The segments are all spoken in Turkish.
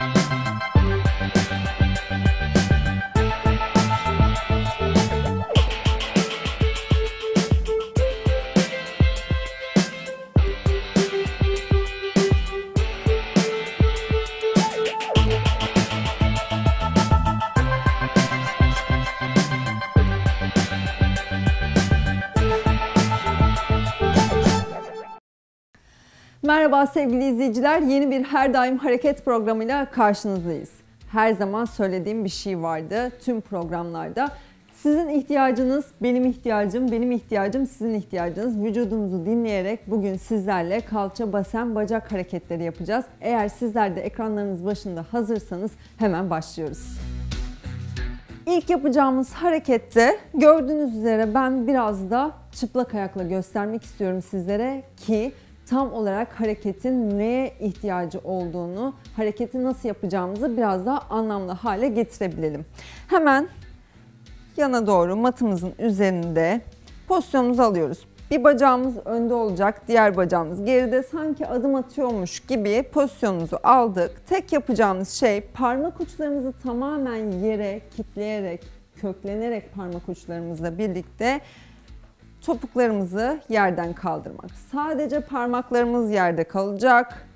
Merhaba sevgili izleyiciler, yeni bir Her Daim Hareket programıyla karşınızdayız. Her zaman söylediğim bir şey vardı tüm programlarda. Sizin ihtiyacınız benim ihtiyacım, benim ihtiyacım sizin ihtiyacınız. Vücudumuzu dinleyerek bugün sizlerle kalça, basen, bacak hareketleri yapacağız. Eğer sizler de ekranlarınız başında hazırsanız hemen başlıyoruz. İlk yapacağımız harekette gördüğünüz üzere ben biraz da çıplak ayakla göstermek istiyorum sizlere ki tam olarak hareketin neye ihtiyacı olduğunu, hareketi nasıl yapacağımızı biraz daha anlamlı hale getirebilelim. Hemen yana doğru matımızın üzerinde pozisyonumuzu alıyoruz. Bir bacağımız önde olacak, diğer bacağımız geride. Sanki adım atıyormuş gibi pozisyonumuzu aldık. Tek yapacağımız şey parmak uçlarımızı tamamen yere kitleyerek, köklenerek parmak uçlarımızla birlikte topuklarımızı yerden kaldırmak. Sadece parmaklarımız yerde kalacak.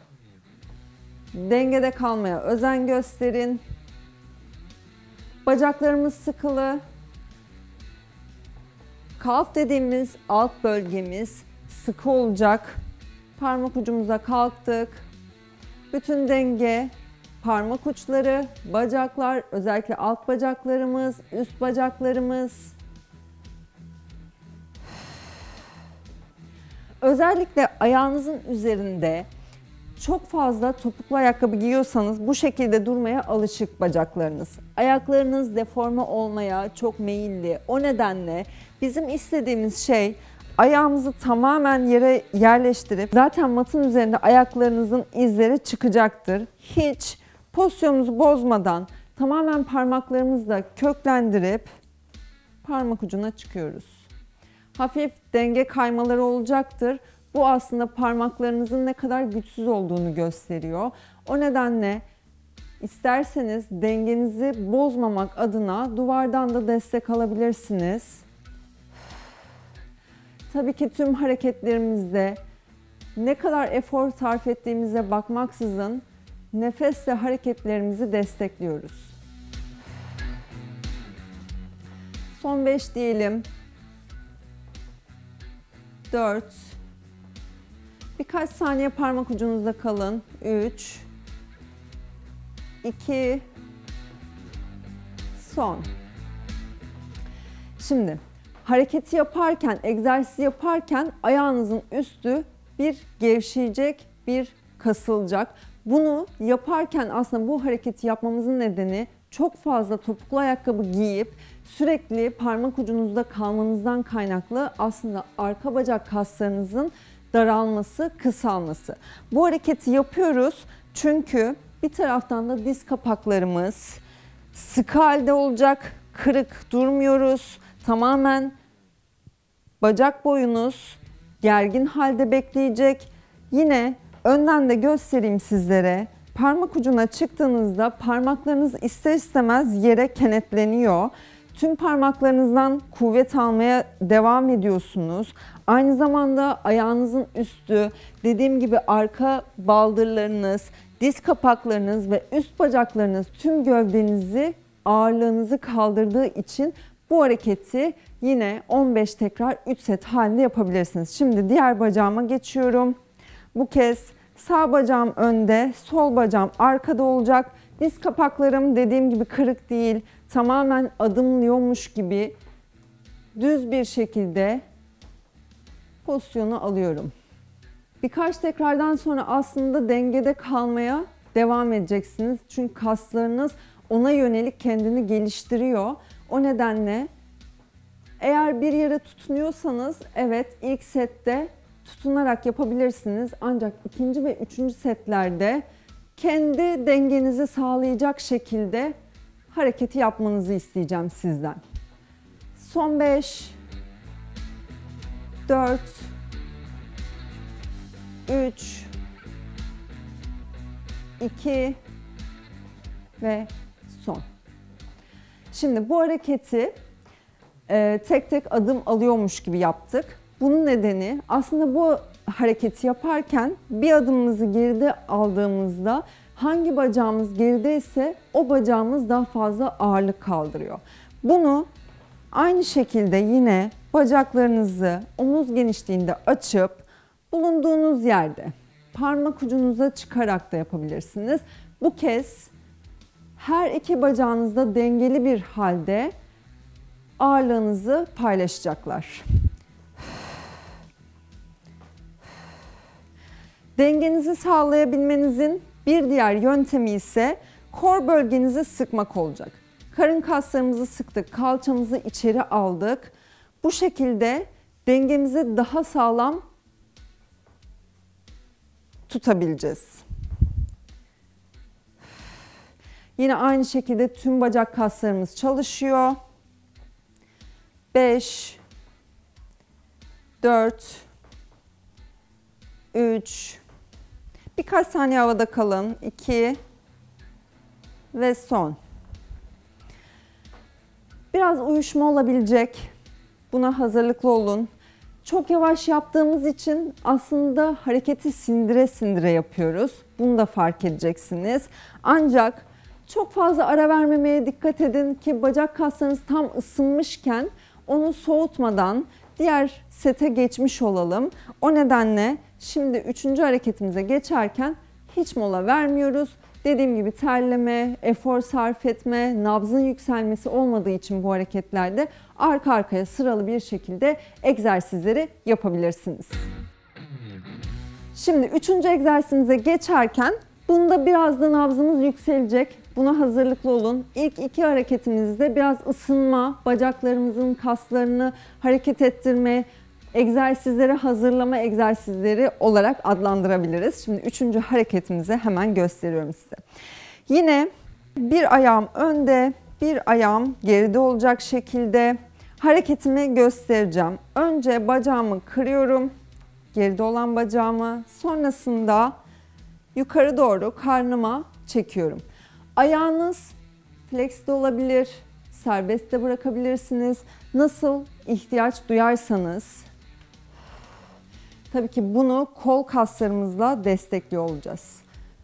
Dengede kalmaya özen gösterin. Bacaklarımız sıkılı. Kalf dediğimiz alt bölgemiz sıkı olacak. Parmak ucumuza kalktık. Bütün denge, parmak uçları, bacaklar, özellikle alt bacaklarımız, üst bacaklarımız. Özellikle ayağınızın üzerinde çok fazla topuklu ayakkabı giyiyorsanız bu şekilde durmaya alışık bacaklarınız. Ayaklarınız deforme olmaya çok meyilli. O nedenle bizim istediğimiz şey ayağımızı tamamen yere yerleştirip zaten matın üzerinde ayaklarınızın izleri çıkacaktır. Hiç pozisyonumuzu bozmadan tamamen parmaklarımızla köklendirip parmak ucuna çıkıyoruz. Hafif denge kaymaları olacaktır. Bu aslında parmaklarınızın ne kadar güçsüz olduğunu gösteriyor. O nedenle isterseniz dengenizi bozmamak adına duvardan da destek alabilirsiniz. Tabii ki tüm hareketlerimizde ne kadar efor sarf ettiğimize bakmaksızın nefesle hareketlerimizi destekliyoruz. Son 5 diyelim. 4. Birkaç saniye parmak ucunuzda kalın. 3. 2. Son. Şimdi hareketi yaparken, egzersizi yaparken ayağınızın üstü bir gevşeyecek, bir kasılacak. Bunu yaparken aslında bu hareketi yapmamızın nedeni çok fazla topuklu ayakkabı giyip sürekli parmak ucunuzda kalmanızdan kaynaklı aslında arka bacak kaslarınızın daralması, kısalması. Bu hareketi yapıyoruz çünkü bir taraftan da diz kapaklarımız sıkı halde olacak, kırık durmuyoruz. Tamamen bacak boyunuz gergin halde bekleyecek. Yine önden de göstereyim sizlere. Parmak ucuna çıktığınızda parmaklarınız ister istemez yere kenetleniyor. Tüm parmaklarınızdan kuvvet almaya devam ediyorsunuz. Aynı zamanda ayağınızın üstü, dediğim gibi arka baldırlarınız, diz kapaklarınız ve üst bacaklarınız tüm gövdenizi, ağırlığınızı kaldırdığı için bu hareketi yine 15 tekrar 3 set halinde yapabilirsiniz. Şimdi diğer bacağıma geçiyorum. Bu kez sağ bacağım önde, sol bacağım arkada olacak. Diz kapaklarım dediğim gibi kırık değil, tamamen adımlıyormuş gibi düz bir şekilde pozisyonu alıyorum. Birkaç tekrardan sonra aslında dengede kalmaya devam edeceksiniz. Çünkü kaslarınız ona yönelik kendini geliştiriyor. O nedenle eğer bir yere tutunuyorsanız evet ilk sette tutunarak yapabilirsiniz. Ancak ikinci ve üçüncü setlerde kendi dengenizi sağlayacak şekilde hareketi yapmanızı isteyeceğim sizden. Son 5, 4, 3, 2, ve son. Şimdi bu hareketi tek tek adım alıyormuş gibi yaptık. Bunun nedeni aslında bu hareketi yaparken bir adımımızı geride aldığımızda hangi bacağımız gerideyse o bacağımız daha fazla ağırlık kaldırıyor. Bunu aynı şekilde yine bacaklarınızı omuz genişliğinde açıp bulunduğunuz yerde parmak ucunuza çıkarak da yapabilirsiniz. Bu kez her iki bacağınızda dengeli bir halde ağırlığınızı paylaşacaklar. Dengenizi sağlayabilmenizin bir diğer yöntemi ise kor bölgenizi sıkmak olacak. Karın kaslarımızı sıktık, kalçamızı içeri aldık. Bu şekilde dengemizi daha sağlam tutabileceğiz. Yine aynı şekilde tüm bacak kaslarımız çalışıyor. 5, 4, 3, birkaç saniye havada kalın. 2 ve son. Biraz uyuşma olabilecek. Buna hazırlıklı olun. Çok yavaş yaptığımız için aslında hareketi sindire sindire yapıyoruz. Bunu da fark edeceksiniz. Ancak çok fazla ara vermemeye dikkat edin ki bacak kaslarınız tam ısınmışken onu soğutmadan diğer sete geçmiş olalım. O nedenle şimdi 3. hareketimize geçerken hiç mola vermiyoruz. Dediğim gibi terleme, efor sarf etme, nabzın yükselmesi olmadığı için bu hareketlerde arka arkaya sıralı bir şekilde egzersizleri yapabilirsiniz. Şimdi 3. egzersizimize geçerken bunda biraz da nabzımız yükselecek. Buna hazırlıklı olun. İlk 2 hareketimizde biraz ısınma, bacaklarımızın kaslarını hareket ettirme, egzersizlere hazırlama egzersizleri olarak adlandırabiliriz. Şimdi 3. hareketimizi hemen gösteriyorum size. Yine bir ayağım önde, bir ayağım geride olacak şekilde hareketimi göstereceğim. Önce bacağımı kırıyorum, geride olan bacağımı, sonrasında yukarı doğru karnıma çekiyorum. Ayağınız flex de olabilir, serbest de bırakabilirsiniz. Nasıl ihtiyaç duyarsanız. Tabii ki bunu kol kaslarımızla destekliyor olacağız.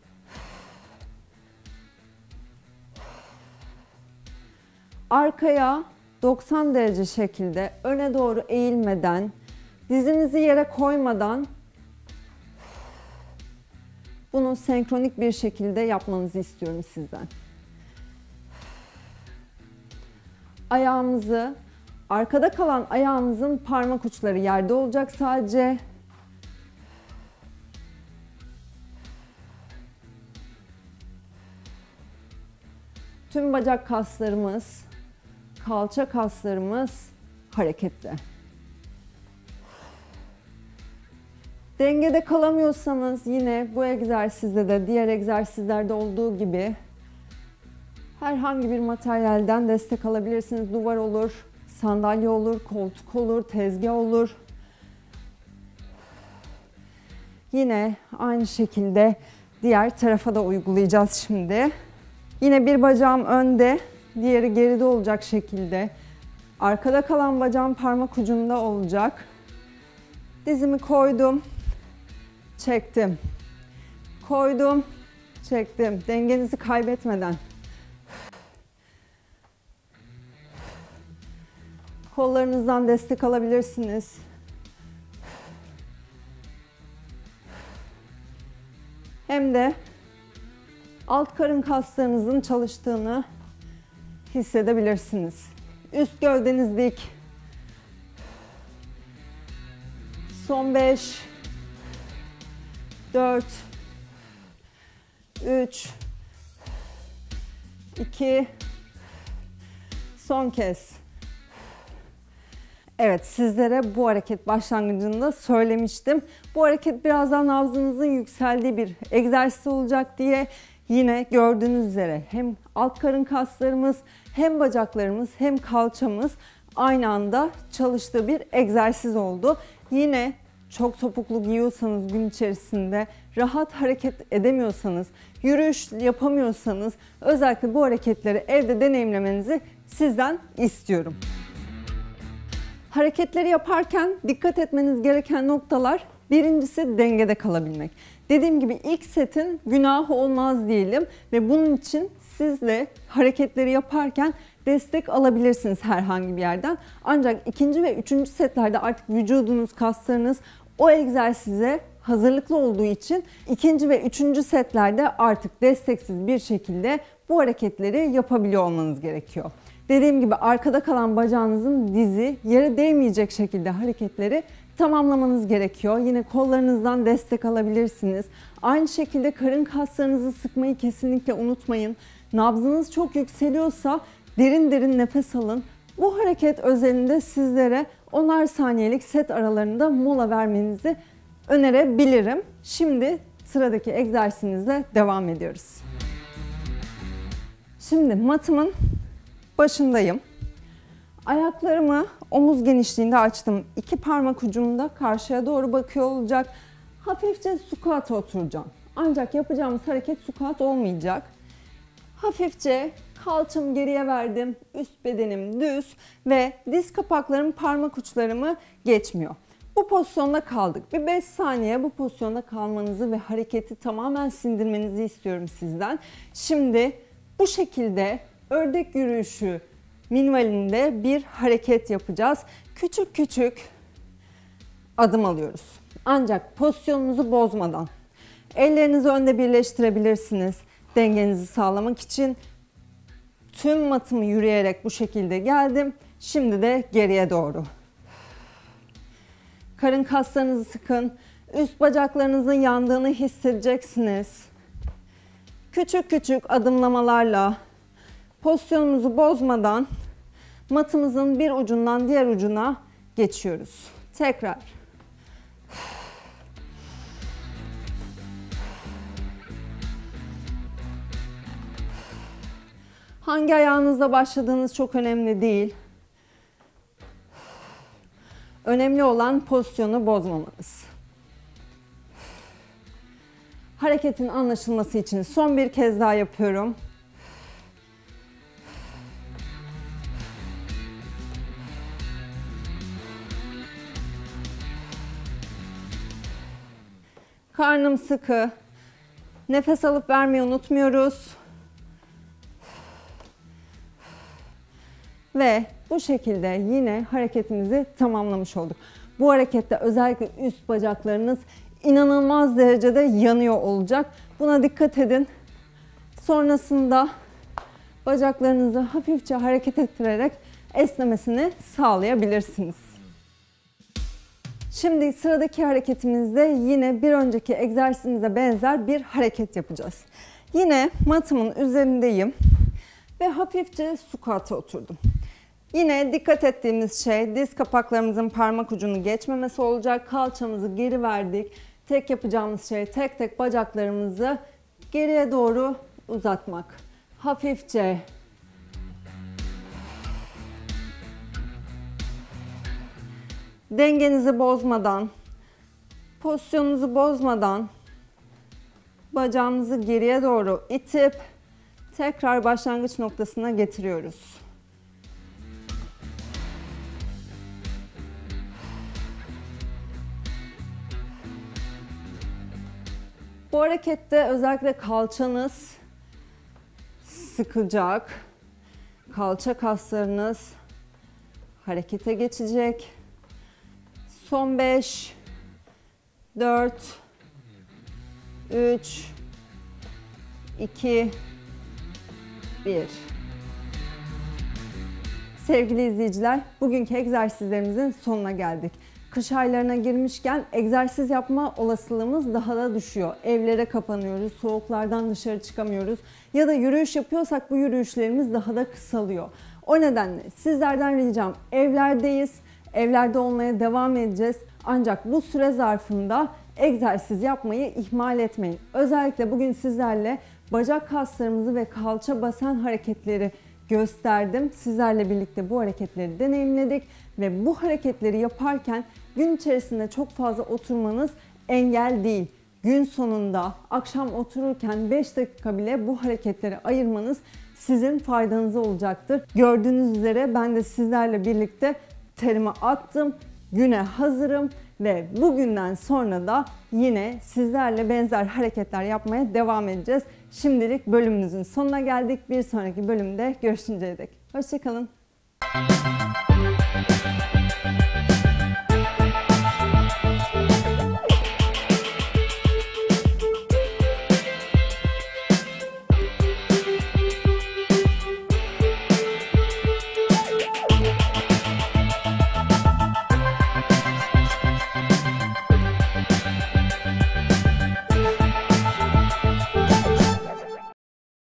Arkaya 90 derece şekilde öne doğru eğilmeden, dizinizi yere koymadan bunu senkronik bir şekilde yapmanızı istiyorum sizden. Ayağımızı, arkada kalan ayağımızın parmak uçları yerde olacak sadece. Tüm bacak kaslarımız, kalça kaslarımız harekette. Dengede kalamıyorsanız yine bu egzersizde de diğer egzersizlerde olduğu gibi herhangi bir materyalden destek alabilirsiniz. Duvar olur, sandalye olur, koltuk olur, tezgah olur. Yine aynı şekilde diğer tarafa da uygulayacağız şimdi. Yine bir bacağım önde, diğeri geride olacak şekilde. Arkada kalan bacağım parmak ucunda olacak. Dizimi koydum, çektim. Koydum, çektim. Dengenizi kaybetmeden. Kollarınızdan destek alabilirsiniz. Hem de alt karın kaslarınızın çalıştığını hissedebilirsiniz. Üst gövdeniz dik. Son 5, 4, 3, 2, son kez. Evet, sizlere bu hareket başlangıcında söylemiştim. Bu hareket birazdan nabzınızın yükseldiği bir egzersiz olacak diye yine gördüğünüz üzere hem alt karın kaslarımız, hem bacaklarımız, hem kalçamız aynı anda çalıştığı bir egzersiz oldu. Yine çok topuklu giyiyorsanız gün içerisinde, rahat hareket edemiyorsanız, yürüyüş yapamıyorsanız özellikle bu hareketleri evde deneyimlemenizi sizden istiyorum. Hareketleri yaparken dikkat etmeniz gereken noktalar, birincisi dengede kalabilmek. Dediğim gibi ilk setin günahı olmaz diyelim ve bunun için siz de hareketleri yaparken destek alabilirsiniz herhangi bir yerden. Ancak ikinci ve üçüncü setlerde artık vücudunuz, kaslarınız o egzersize hazırlıklı olduğu için ikinci ve üçüncü setlerde artık desteksiz bir şekilde bu hareketleri yapabiliyor olmanız gerekiyor. Dediğim gibi arkada kalan bacağınızın dizi yere değmeyecek şekilde hareketleri tamamlamanız gerekiyor. Yine kollarınızdan destek alabilirsiniz. Aynı şekilde karın kaslarınızı sıkmayı kesinlikle unutmayın. Nabzınız çok yükseliyorsa derin derin nefes alın. Bu hareket özelinde sizlere 10'ar saniyelik set aralarında mola vermenizi önerebilirim. Şimdi sıradaki egzersizimizle devam ediyoruz. Şimdi matımın başındayım. Ayaklarımı omuz genişliğinde açtım. 2 parmak ucum da karşıya doğru bakıyor olacak. Hafifçe squat'a oturacağım. Ancak yapacağımız hareket squat olmayacak. Hafifçe kalçamı geriye verdim. Üst bedenim düz ve diz kapaklarım parmak uçlarımı geçmiyor. Bu pozisyonda kaldık. Bir 5 saniye bu pozisyonda kalmanızı ve hareketi tamamen sindirmenizi istiyorum sizden. Şimdi bu şekilde ördek yürüyüşü minvalinde bir hareket yapacağız. Küçük küçük adım alıyoruz. Ancak pozisyonunuzu bozmadan. Ellerinizi önde birleştirebilirsiniz. Dengenizi sağlamak için tüm matımı yürüyerek bu şekilde geldim. Şimdi de geriye doğru. Karın kaslarınızı sıkın. Üst bacaklarınızın yandığını hissedeceksiniz. Küçük küçük adımlamalarla pozisyonumuzu bozmadan matımızın bir ucundan diğer ucuna geçiyoruz. Tekrar. Hangi ayağınızla başladığınız çok önemli değil. Önemli olan pozisyonu bozmamanız. Hareketin anlaşılması için son bir kez daha yapıyorum. Karnım sıkı. Nefes alıp vermeyi unutmuyoruz. Ve bu şekilde yine hareketimizi tamamlamış olduk. Bu harekette özellikle üst bacaklarınız inanılmaz derecede yanıyor olacak. Buna dikkat edin. Sonrasında bacaklarınızı hafifçe hareket ettirerek esnemesini sağlayabilirsiniz. Şimdi sıradaki hareketimizde yine bir önceki egzersizimize benzer bir hareket yapacağız. Yine matımın üzerindeyim ve hafifçe squat'a oturdum. Yine dikkat ettiğimiz şey diz kapaklarımızın parmak ucunu geçmemesi olacak. Kalçamızı geri verdik. Tek yapacağımız şey tek tek bacaklarımızı geriye doğru uzatmak. Hafifçe. Dengenizi bozmadan, pozisyonunuzu bozmadan bacağımızı geriye doğru itip tekrar başlangıç noktasına getiriyoruz. Bu harekette özellikle kalçanız sıkacak, kalça kaslarınız harekete geçecek. Son 5, 4, 3, 2, 1. Sevgili izleyiciler, bugünkü egzersizlerimizin sonuna geldik. Kış aylarına girmişken egzersiz yapma olasılığımız daha da düşüyor. Evlere kapanıyoruz, soğuklardan dışarı çıkamıyoruz ya da yürüyüş yapıyorsak bu yürüyüşlerimiz daha da kısalıyor. O nedenle sizlerden ricam, evlerdeyiz, evlerde olmaya devam edeceğiz. Ancak bu süre zarfında egzersiz yapmayı ihmal etmeyin. Özellikle bugün sizlerle bacak kaslarımızı ve kalça basen hareketleri gösterdim. Sizlerle birlikte bu hareketleri deneyimledik ve bu hareketleri yaparken gün içerisinde çok fazla oturmanız engel değil. Gün sonunda akşam otururken 5 dakika bile bu hareketlere ayırmanız sizin faydanıza olacaktır. Gördüğünüz üzere ben de sizlerle birlikte terimi attım. Güne hazırım ve bugünden sonra da yine sizlerle benzer hareketler yapmaya devam edeceğiz. Şimdilik bölümümüzün sonuna geldik. Bir sonraki bölümde görüşünceye dek. Hoşça kalın.